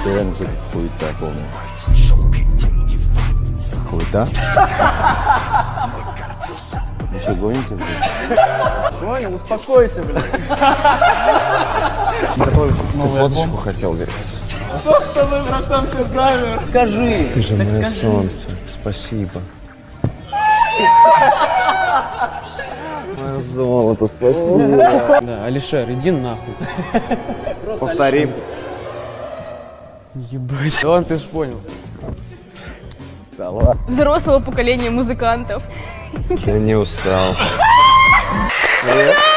это реально все хуета полная. Хуета? Вы что, гоните, блядь? Понял, успокойся, блядь. Ты фоточку хотел, говорит. Что с тобой, братан, ты замер? Скажи. Ты же мое солнце. Спасибо. Мое золото, спасибо. Да, Алишер, иди нахуй. Повторим. Ебать. Ладно, ты ж понял. Да ладно. Взрослого поколения музыкантов. Я не устал. Привет.